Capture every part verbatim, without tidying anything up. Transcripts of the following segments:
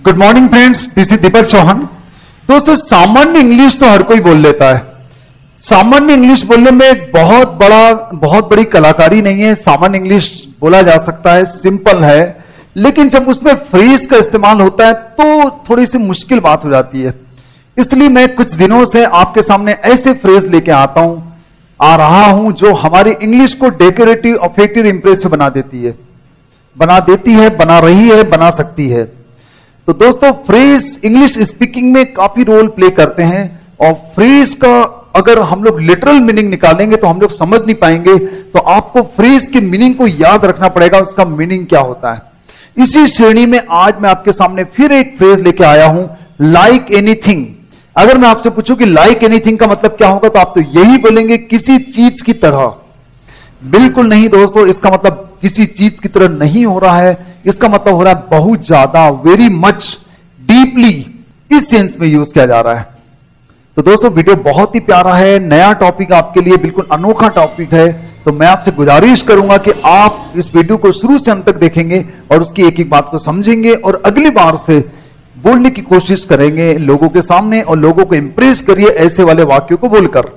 Good morning friends, this is Deepak Chauhan. दोस्तों, सामान्य English तो हर कोई बोल लेता है। सामान्य इंग्लिश बोलने में एक बहुत बड़ा बहुत बड़ी कलाकारी नहीं है। सामान्य इंग्लिश बोला जा सकता है, सिंपल है, लेकिन जब उसमें फ्रेज का इस्तेमाल होता है तो थोड़ी सी मुश्किल बात हो जाती है। इसलिए मैं कुछ दिनों से आपके सामने ऐसे फ्रेज लेके आता हूं आ रहा हूं जो हमारी इंग्लिश को डेकोरेटिव, ऑफेक्टिव, इंप्रेसिव बना देती है बना देती है बना रही है, बना सकती है। तो दोस्तों, फ्रेज इंग्लिश स्पीकिंग में काफी रोल प्ले करते हैं और फ्रेज का अगर हम लोग लिटरल मीनिंग निकालेंगे तो हम लोग समझ नहीं पाएंगे। तो आपको फ्रेज की मीनिंग को याद रखना पड़ेगा, उसका मीनिंग क्या होता है। इसी श्रेणी में आज मैं आपके सामने फिर एक फ्रेज लेके आया हूं, लाइक एनीथिंग। अगर मैं आपसे पूछूं कि लाइक एनीथिंग का मतलब क्या होगा, तो आप तो यही बोलेंगे, किसी चीज की तरह। बिल्कुल नहीं दोस्तों, इसका मतलब किसी चीज की तरह नहीं हो रहा है। इसका मतलब हो रहा है बहुत ज्यादा, वेरी मच, डीपली, इस सेंस में यूज किया जा रहा है। तो दोस्तों, वीडियो बहुत ही प्यारा है, नया टॉपिक आपके लिए, बिल्कुल अनोखा टॉपिक है। तो मैं आपसे गुजारिश करूंगा कि आप इस वीडियो को शुरू से अंत तक देखेंगे और उसकी एक एक बात को समझेंगे और अगली बार से बोलने की कोशिश करेंगे लोगों के सामने और लोगों को इंप्रेस करिए ऐसे वाले वाक्यों को बोलकर।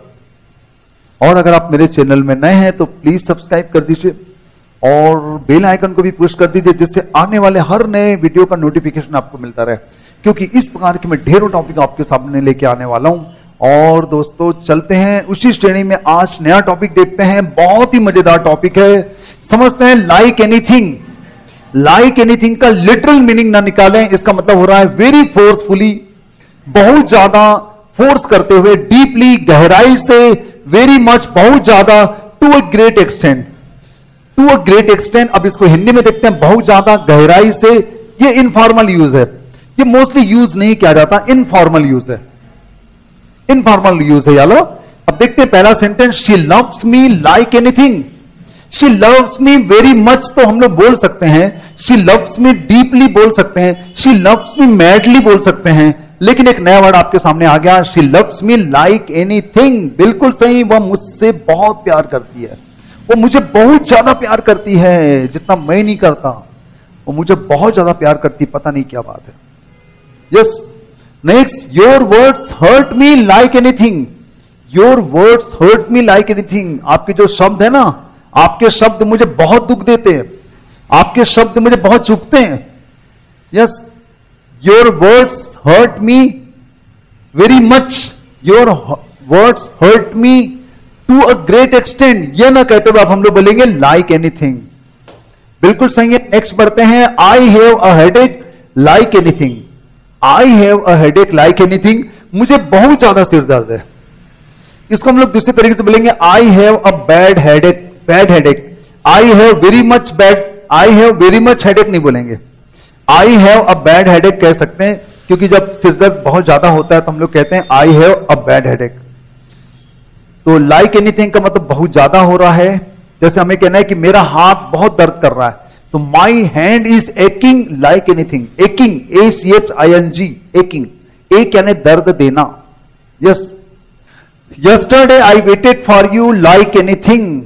और अगर आप मेरे चैनल में नए हैं तो प्लीज सब्सक्राइब कर दीजिए और बेल आइकन को भी पुश कर दीजिए, जिससे आने वाले हर नए वीडियो का नोटिफिकेशन आपको मिलता रहे, क्योंकि इस प्रकार के मैं ढेरों टॉपिक आपके सामने लेके आने वाला हूं। और दोस्तों, चलते हैं उसी श्रेणी में, आज नया टॉपिक देखते हैं। बहुत ही मजेदार टॉपिक है, समझते हैं। Like anything. लाइक एनीथिंग का लिटरल मीनिंग ना निकालें, इसका मतलब हो रहा है वेरी फोर्सफुली, बहुत ज्यादा फोर्स करते हुए, डीपली, गहराई से, वेरी मच, बहुत ज्यादा, to a great extent. To a great extent. अब इसको हिंदी में देखते हैं, बहुत ज्यादा, गहराई से। ये इनफॉर्मल यूज है, ये मोस्टली यूज नहीं किया जाता, इनफॉर्मल यूज है, इनफॉर्मल यूज है। यालो, अब देखते हैं पहला sentence, she loves me like anything. She loves me very much तो हम लोग बोल सकते हैं, शी लव्स मी डीपली बोल सकते हैं, शी लव्स मी मैडली बोल सकते हैं, लेकिन एक नया वर्ड आपके सामने आ गया, she loves me like anything. बिल्कुल सही, वह मुझसे बहुत प्यार करती है, वो मुझे बहुत ज्यादा प्यार करती है, जितना मैं नहीं करता, वो मुझे बहुत ज्यादा प्यार करती, पता नहीं क्या बात है। Yes, next, your words hurt me like anything. Your words hurt me like anything. आपके जो शब्द है ना, आपके शब्द मुझे बहुत दुख देते हैं, आपके शब्द मुझे बहुत चुभते हैं। Yes, your words hurt me very much, your words hurt me to a great extent. ये ना कहते हुए आप हम लोग बोलेंगे लाइक एनीथिंग। बिल्कुल सही है। नेक्स्ट बढ़ते हैं, I have a headache like anything. I have a headache like anything. मुझे बहुत ज्यादा सिर दर्द है। इसको हम लोग दूसरे तरीके से बोलेंगे, I have a bad headache. Bad headache. I have very much bad, I have very much headache नहीं बोलेंगे, I have a bad headache कह सकते हैं, क्योंकि जब सिर दर्द बहुत ज्यादा होता है तो हम लोग कहते हैं I have a bad headache. तो लाइक एनीथिंग का मतलब बहुत ज्यादा हो रहा है। जैसे हमें कहना है कि मेरा हाथ बहुत दर्द कर रहा है, तो my hand is aching like anything. Aching, A C H I N G, aching, एक यानी दर्द देना। Yes, yesterday I waited for you like anything.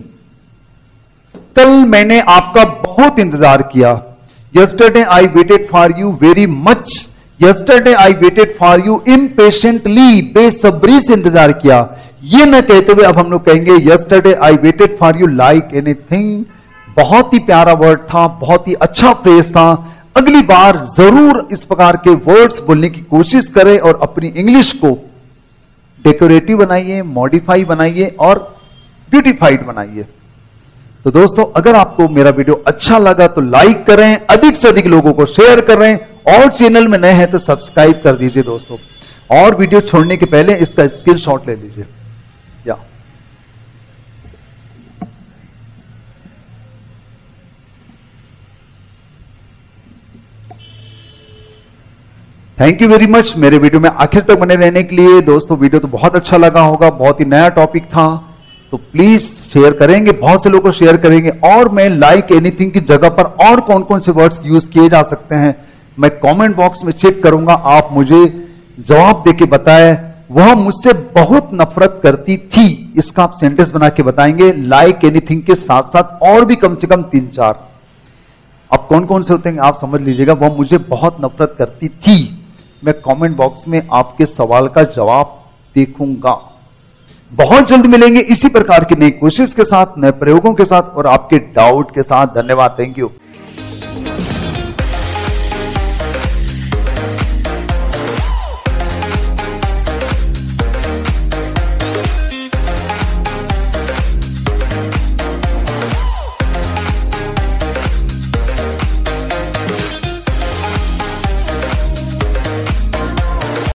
कल मैंने आपका बहुत इंतजार किया। Yesterday I waited for you very much. Yesterday I waited for you impatiently, बेसब्री से इंतजार किया। ये न कहते हुए अब हम लोग कहेंगे, yesterday I waited for you like anything. बहुत ही प्यारा वर्ड था, बहुत ही अच्छा फ्रेज था। अगली बार जरूर इस प्रकार के वर्ड्स बोलने की कोशिश करें और अपनी इंग्लिश को डेकोरेटिव बनाइए, मॉडिफाई बनाइए और ब्यूटिफाइड बनाइए। तो दोस्तों, अगर आपको मेरा वीडियो अच्छा लगा तो लाइक करें, अधिक से अधिक लोगों को शेयर करें, और चैनल में नए हैं तो सब्सक्राइब कर दीजिए दोस्तों। और वीडियो छोड़ने के पहले इसका स्क्रीनशॉट ले लीजिए। या थैंक यू वेरी मच मेरे वीडियो में आखिर तक बने रहने के लिए। दोस्तों, वीडियो तो बहुत अच्छा लगा होगा, बहुत ही नया टॉपिक था, तो प्लीज शेयर करेंगे, बहुत से लोगों को शेयर करेंगे। और मैं लाइक एनीथिंग की जगह पर और कौन कौन से वर्ड्स यूज किए जा सकते हैं मैं कमेंट बॉक्स में चेक करूंगा, आप मुझे जवाब देके बताएं। वह मुझसे बहुत नफरत करती थी, इसका आप सेंटेंस बना के बताएंगे लाइक एनीथिंग के साथ साथ और भी कम से कम तीन चार। अब कौन कौन से होते हैं आप समझ लीजिएगा, वो मुझे बहुत नफरत करती थी। मैं कमेंट बॉक्स में आपके सवाल का जवाब देखूंगा। बहुत जल्द मिलेंगे इसी प्रकार की नई कोशिश के साथ, नए प्रयोगों के साथ और आपके डाउट के साथ। धन्यवाद, थैंक यू।